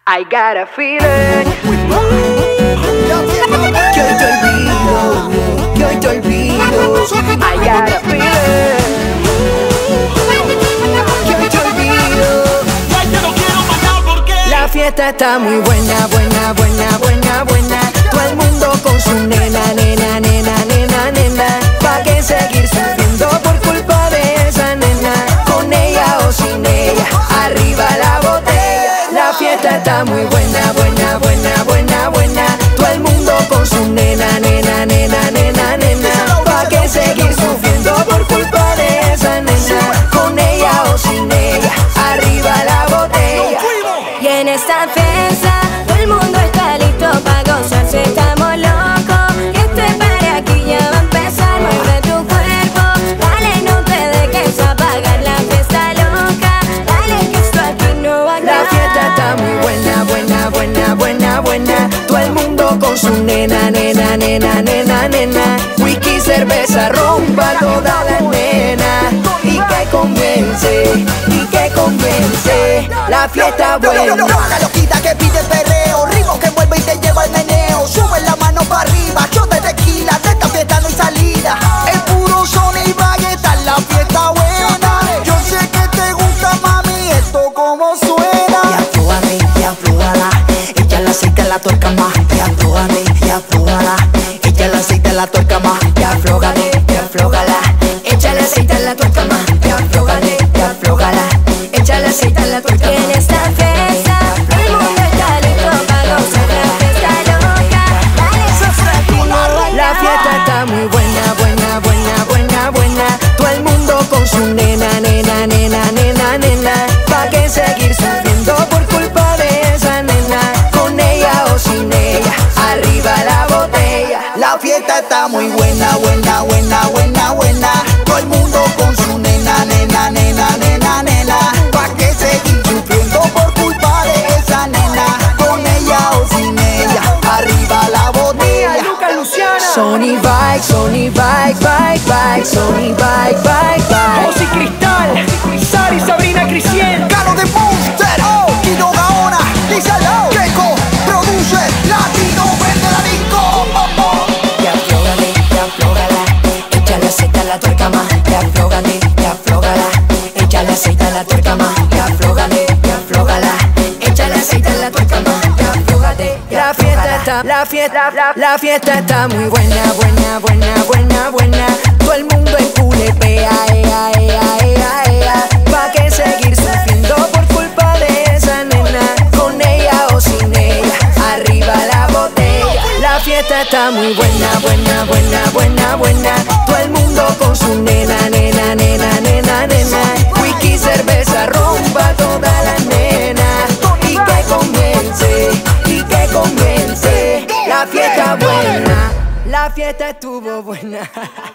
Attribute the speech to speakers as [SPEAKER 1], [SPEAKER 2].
[SPEAKER 1] I got a feeling
[SPEAKER 2] que hoy te olvido, que hoy te olvido.
[SPEAKER 1] I got a feeling
[SPEAKER 2] Que hoy te olvido. La fiesta está muy buena, buena, buena, buena, buena. Todo el mundo con su nena, nena, nena, nena, nena. ¿Pa' qué seguir sufriendo por culpa de esa nena? Con ella o sin ella, arriba la botella. La fiesta está muy buena, buena, buena, buena, buena. Todo el mundo con su nena, nena, nena, nena, nena. ¿Pa' qué seguir sufriendo por culpa de esa nena? Con ella o sin ella, arriba la botella.
[SPEAKER 3] Y en esta fiesta todo el mundo está listo pa' gozarse, estamos locos. Y este party aquí ya va a empezar. Mueve tu cuerpo, dale, no te dejes apagar la fiesta loca. Dale que esto aquí no va a acabar.
[SPEAKER 2] La fiesta está muy buena, buena, buena, buena, buena. Todo el mundo con su nena, nena, nena, nena, nena. Whisky, cerveza, rompa toda la nena. Y que convence, y que convence. La fiesta buena.
[SPEAKER 4] Loca, loquita que pide perreo, ritmo que envuelve y te lleva al meneo. Sube la mano para arriba, shot de tequila, de esta fiesta no hay salida. El puro son y esta es la fiesta buena. Yo sé que te gusta, mami, esto como suena. Y aflógame, y aflógala, echa el aceite a la tuerca más. Y aflógame, y aflógala, echa el aceite a la tuerca más. Y aflógame, y aflógala, echa el aceite a la tuerca más. Y aflógame, y aflógala, echa el aceite a la tuerca
[SPEAKER 3] Y en
[SPEAKER 4] más.
[SPEAKER 3] esta fiesta todo el mundo está listo pa' gozar la fiesta loca. Dale, sofra, tú no va a
[SPEAKER 2] La
[SPEAKER 3] acabar.
[SPEAKER 2] fiesta está muy buena, buena, buena, buena, buena. Todo el mundo con su nena, nena, nena, nena, nena. ¿Pa' qué seguir sufriendo por culpa de esa nena? Con ella o sin ella, arriba la botella.
[SPEAKER 4] La fiesta está muy buena, buena, buena, buena, buena. Todo el mundo con su nena, nena, nena, nena, nena. ¿Pa' qué seguir sufriendo por culpa de esa nena? Con ella o sin ella, arriba la botella.
[SPEAKER 2] Sony Bike, Sony Bike, Bike, Bike, Sony Bike, Bike, Bike.
[SPEAKER 5] José Cristal, Sari, Sabrina, Crisiel.
[SPEAKER 4] Galo de Monster, Kino Gaona, Lisa Keiko, produce Latino, vende la disco. Y aflógale, y aflógala, échale aceite a la tuerca más. Y aflógale, y aflógala, échale aceite a la tuerca más. Y aflógale, y aflógala, échale aceite a la tuerca más. Y aflógate, y
[SPEAKER 2] La fiesta está, la fiesta está muy buena, buena, buena, buena, buena. Todo el mundo en culepea, ea, ea, ea, ea. ¿Pa' qué seguir sufriendo por culpa de esa nena? Con ella o sin ella, arriba la botella. La fiesta está muy buena, buena, buena, buena, buena. Todo el mundo con su nena, nena, nena, nena, nena. Whisky, cerveza, rompa toda la nena. Y que convence, y que convence. La fiesta buena, la fiesta estuvo buena.